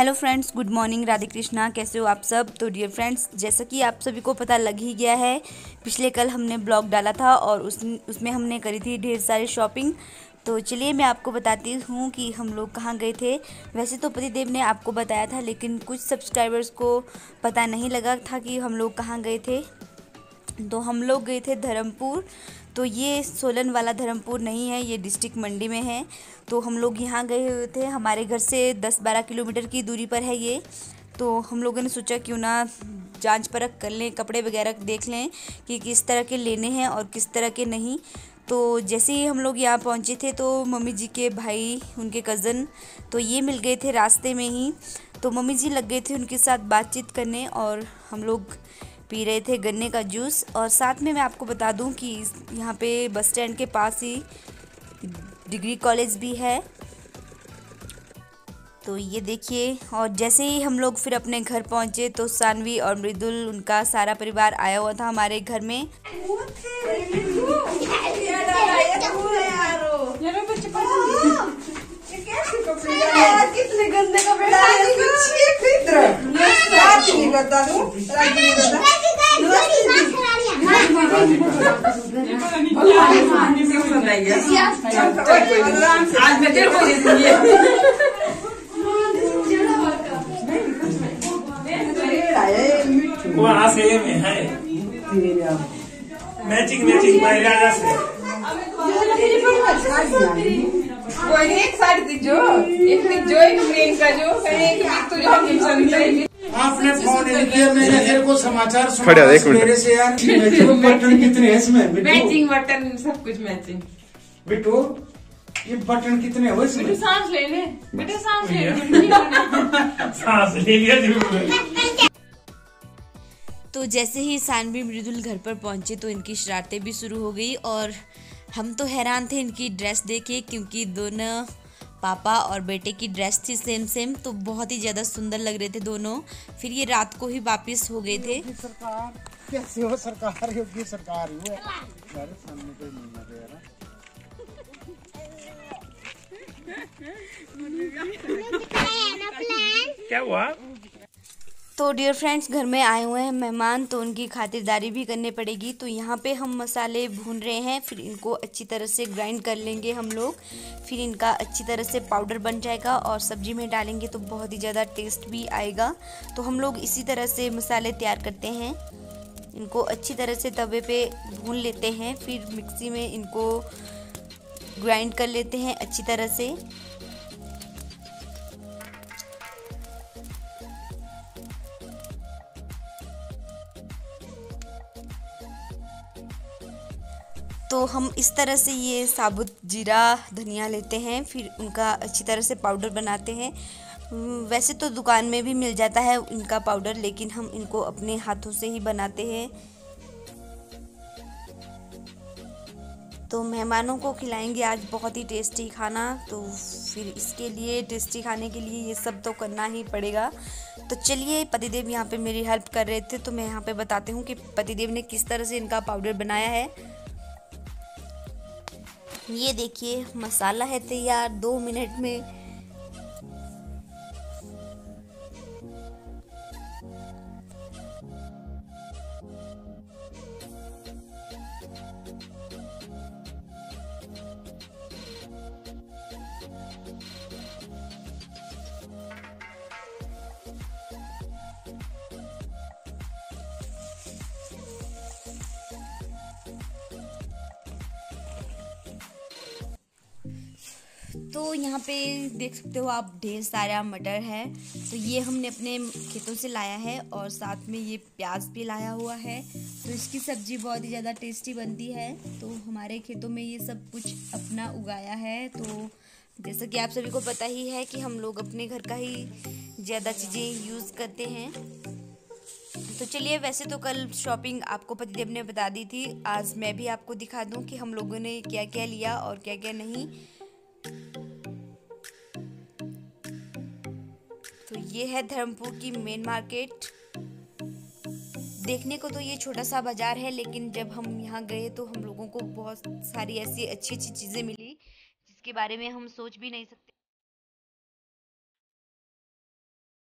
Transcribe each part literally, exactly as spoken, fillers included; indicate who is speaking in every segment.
Speaker 1: Hello friends, good morning, Radhe Krishna. कैसे हो आप सब। तो डियर फ्रेंड्स, जैसा कि आप सभी को पता लग ही गया है, पिछले कल हमने ब्लॉग डाला था और उस उसमें हमने करी थी ढेर सारी शॉपिंग। तो चलिए मैं आपको बताती हूँ कि हम लोग कहाँ गए थे। वैसे तो पतिदेव ने आपको बताया था, लेकिन कुछ सब्सक्राइबर्स को पता नहीं लगा था कि हम लोग कहाँ गए थे। तो हम लोग गए थे धर्मपुर। तो ये सोलन वाला धर्मपुर नहीं है, ये डिस्ट्रिक्ट मंडी में है। तो हम लोग यहाँ गए हुए थे, हमारे घर से दस बारह किलोमीटर की दूरी पर है ये। तो हम लोगों ने सोचा क्यों ना जांच परख कर लें, कपड़े वगैरह देख लें कि किस तरह के लेने हैं और किस तरह के नहीं। तो जैसे ही हम लोग यहाँ पहुँचे थे तो मम्मी जी के भाई, उनके कज़न, तो ये मिल गए थे रास्ते में ही। तो मम्मी जी लग गए थे उनके साथ बातचीत करने और हम लोग पी रहे थे गन्ने का जूस। और साथ में मैं आपको बता दूं कि यहाँ पे बस स्टैंड के पास ही डिग्री कॉलेज भी है। तो ये देखिए, और जैसे ही हम लोग फिर अपने घर पहुँचे तो सानवी और मृदुल, उनका सारा परिवार आया हुआ था हमारे घर में। कितने गंदे कपड़े आज मैं तेरे को दे दूंगी।
Speaker 2: वहाँ से में है मैचिंग मैचिंग राजा से
Speaker 3: कोई नहीं, एक साड़ी दीजो, एक दीजो, एक ग्रीन का जो है, एक तो जो हम चाहिए।
Speaker 4: आपने फोन नहीं किया, मैंने तेरे को समाचार सुना
Speaker 2: मेरे
Speaker 4: से यार। बटन कितने हैं इसमें?
Speaker 3: मैचिंग बटन, सब कुछ मैचिंग।
Speaker 4: बिट्टू, ये बटन कितने हो इसमें?
Speaker 3: बेटा सांस ले ले, बेटा सांस ले ले।
Speaker 2: सांस ले लिया जरूर।
Speaker 1: तो जैसे ही सानवी मृदुल घर पर पहुंचे तो इनकी शरारतें भी शुरू हो गई। और हम तो हैरान थे इनकी ड्रेस देखे, क्योंकि दोनों पापा और बेटे की ड्रेस थी सेम सेम। तो बहुत ही ज़्यादा सुंदर लग रहे थे दोनों। फिर ये रात को ही वापस हो गए थे।
Speaker 4: सरकार कैसे हो? सरकार योगी सरकार ही है यार, सामने कोई नहीं आ रहा।
Speaker 2: क्या हुआ?
Speaker 1: तो डियर फ्रेंड्स, घर में आए हुए हैं मेहमान, तो उनकी खातिरदारी भी करनी पड़ेगी। तो यहाँ पे हम मसाले भून रहे हैं, फिर इनको अच्छी तरह से ग्राइंड कर लेंगे हम लोग। फिर इनका अच्छी तरह से पाउडर बन जाएगा और सब्जी में डालेंगे तो बहुत ही ज़्यादा टेस्ट भी आएगा। तो हम लोग इसी तरह से मसाले तैयार करते हैं। इनको अच्छी तरह से तवे पे भून लेते हैं, फिर मिक्सी में इनको ग्राइंड कर लेते हैं अच्छी तरह से। तो हम इस तरह से ये साबुत जीरा धनिया लेते हैं, फिर उनका अच्छी तरह से पाउडर बनाते हैं। वैसे तो दुकान में भी मिल जाता है इनका पाउडर, लेकिन हम इनको अपने हाथों से ही बनाते हैं। तो मेहमानों को खिलाएंगे आज बहुत ही टेस्टी खाना, तो फिर इसके लिए, टेस्टी खाने के लिए ये सब तो करना ही पड़ेगा। तो चलिए, पतिदेव यहाँ पे मेरी हेल्प कर रहे थे, तो मैं यहाँ पे बताती हूँ कि पतिदेव ने किस तरह से इनका पाउडर बनाया है। ये देखिए, मसाला है तैयार दो मिनट में। तो यहाँ पे देख सकते हो आप, ढेर सारा मटर है। तो ये हमने अपने खेतों से लाया है और साथ में ये प्याज भी लाया हुआ है। तो इसकी सब्ज़ी बहुत ही ज़्यादा टेस्टी बनती है। तो हमारे खेतों में ये सब कुछ अपना उगाया है। तो जैसा कि आप सभी को पता ही है कि हम लोग अपने घर का ही ज़्यादा चीज़ें यूज़ करते हैं। तो चलिए, वैसे तो कल शॉपिंग आपको पतिदेव ने बता दी थी, आज मैं भी आपको दिखा दूँ कि हम लोगों ने क्या क्या लिया और क्या क्या नहीं। तो ये है धर्मपुर की मेन मार्केट। देखने को तो ये छोटा सा बाजार है, लेकिन जब हम यहाँ गए तो हम लोगों को बहुत सारी ऐसी अच्छी अच्छी चीज़ें मिली जिसके बारे में हम सोच भी नहीं सकते।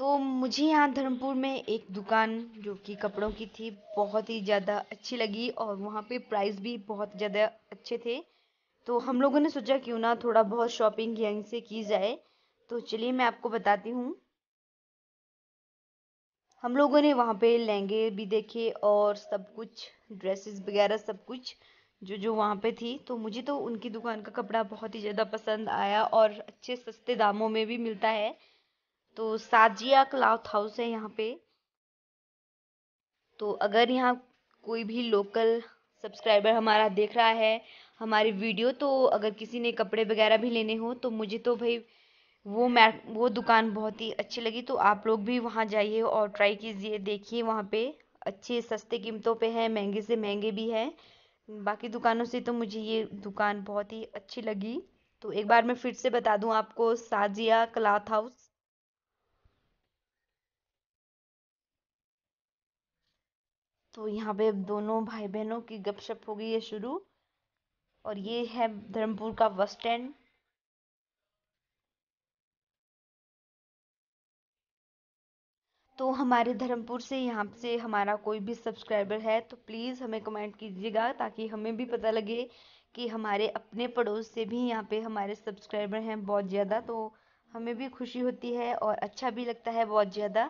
Speaker 1: तो मुझे यहाँ धर्मपुर में एक दुकान जो कि कपड़ों की थी बहुत ही ज़्यादा अच्छी लगी और वहाँ पे प्राइस भी बहुत ज़्यादा अच्छे थे। तो हम लोगों ने सोचा क्यों ना थोड़ा बहुत शॉपिंग यहीं से की जाए। तो चलिए मैं आपको बताती हूँ। हम लोगों ने वहाँ पे लहंगे भी देखे और सब कुछ ड्रेसेस वगैरह सब कुछ जो जो वहाँ पे थी। तो मुझे तो उनकी दुकान का कपड़ा बहुत ही ज़्यादा पसंद आया और अच्छे सस्ते दामों में भी मिलता है। तो साजिया क्लॉथ हाउस है यहाँ पे। तो अगर यहाँ कोई भी लोकल सब्सक्राइबर हमारा देख रहा है हमारी वीडियो, तो अगर किसी ने कपड़े वगैरह भी लेने हो तो मुझे तो भाई वो मैं वो दुकान बहुत ही अच्छी लगी। तो आप लोग भी वहाँ जाइए और ट्राई कीजिए, देखिए वहाँ पे अच्छे सस्ते कीमतों पे है, महंगे से महंगे भी है। बाकी दुकानों से तो मुझे ये दुकान बहुत ही अच्छी लगी। तो एक बार मैं फिर से बता दूं आपको, साजिया क्लॉथ हाउस। तो यहाँ पे दोनों भाई बहनों की गपशप हो गई है शुरू। और ये है धर्मपुर का बस स्टैंड। तो हमारे धर्मपुर से यहाँ से हमारा कोई भी सब्सक्राइबर है तो प्लीज़ हमें कमेंट कीजिएगा ताकि हमें भी पता लगे कि हमारे अपने पड़ोस से भी यहाँ पे हमारे सब्सक्राइबर हैं बहुत ज़्यादा। तो हमें भी खुशी होती है और अच्छा भी लगता है बहुत ज़्यादा।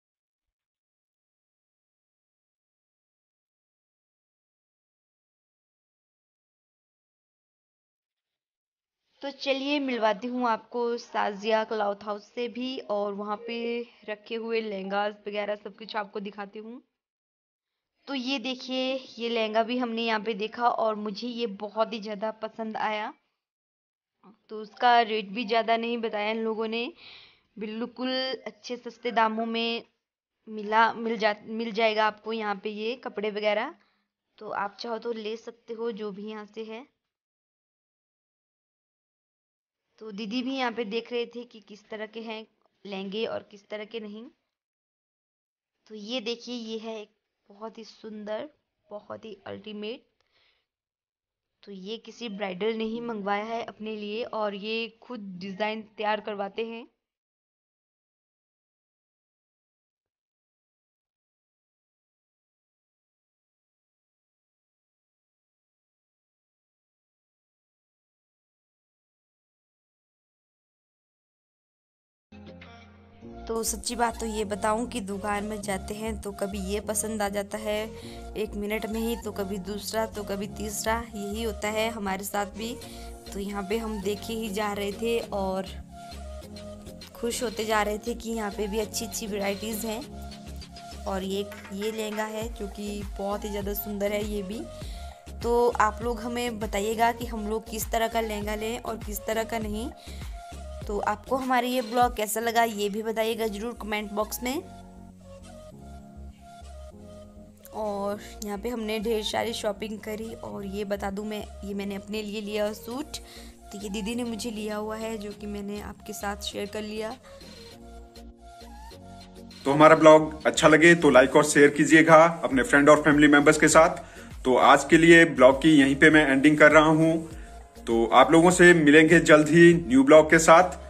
Speaker 1: तो चलिए मिलवाती हूँ आपको साजिया क्लॉथ हाउस से भी और वहाँ पे रखे हुए लहंगास वगैरह सब कुछ आपको दिखाती हूँ। तो ये देखिए, ये लहंगा भी हमने यहाँ पे देखा और मुझे ये बहुत ही ज़्यादा पसंद आया। तो उसका रेट भी ज़्यादा नहीं बताया इन लोगों ने, बिल्कुल अच्छे सस्ते दामों में मिला मिल जा मिल जाएगा आपको यहाँ पे ये कपड़े वगैरह। तो आप चाहो तो ले सकते हो जो भी यहाँ से है। तो दीदी भी यहाँ पे देख रहे थे कि किस तरह के हैं लहंगे और किस तरह के नहीं। तो ये देखिए, ये है एक बहुत ही सुंदर, बहुत ही अल्टीमेट। तो ये किसी ब्राइडल ने ही मंगवाया है अपने लिए और ये खुद डिज़ाइन तैयार करवाते हैं। तो सच्ची बात तो ये बताऊं कि दुकान में जाते हैं तो कभी ये पसंद आ जाता है एक मिनट में ही, तो कभी दूसरा, तो कभी तीसरा, यही होता है हमारे साथ भी। तो यहाँ पे हम देखे ही जा रहे थे और खुश होते जा रहे थे कि यहाँ पे भी अच्छी अच्छी वैरायटीज़ हैं। और ये ये लहंगा है जो कि बहुत ही ज़्यादा सुंदर है ये भी। तो आप लोग हमें बताइएगा कि हम लोग किस तरह का लहंगा लें और किस तरह का नहीं। तो आपको हमारा ये ब्लॉग कैसा लगा ये भी बताइएगा ज़रूर कमेंट बॉक्स में। और यहाँ पे हमने ढेर सारी शॉपिंग करी और ये बता दूँ मैं, ये मैंने अपने लिए लिया सूट। तो ये दीदी ने मुझे लिया हुआ है जो कि मैंने आपके साथ शेयर कर लिया।
Speaker 5: तो हमारा ब्लॉग अच्छा लगे तो लाइक और शेयर कीजिएगा अपने फ्रेंड और फैमिली मेंबर्स के साथ। तो आज के लिए ब्लॉग की यहीं पे मैं एंडिंग कर रहा हूँ। तो आप लोगों से मिलेंगे जल्द ही न्यू ब्लॉग के साथ।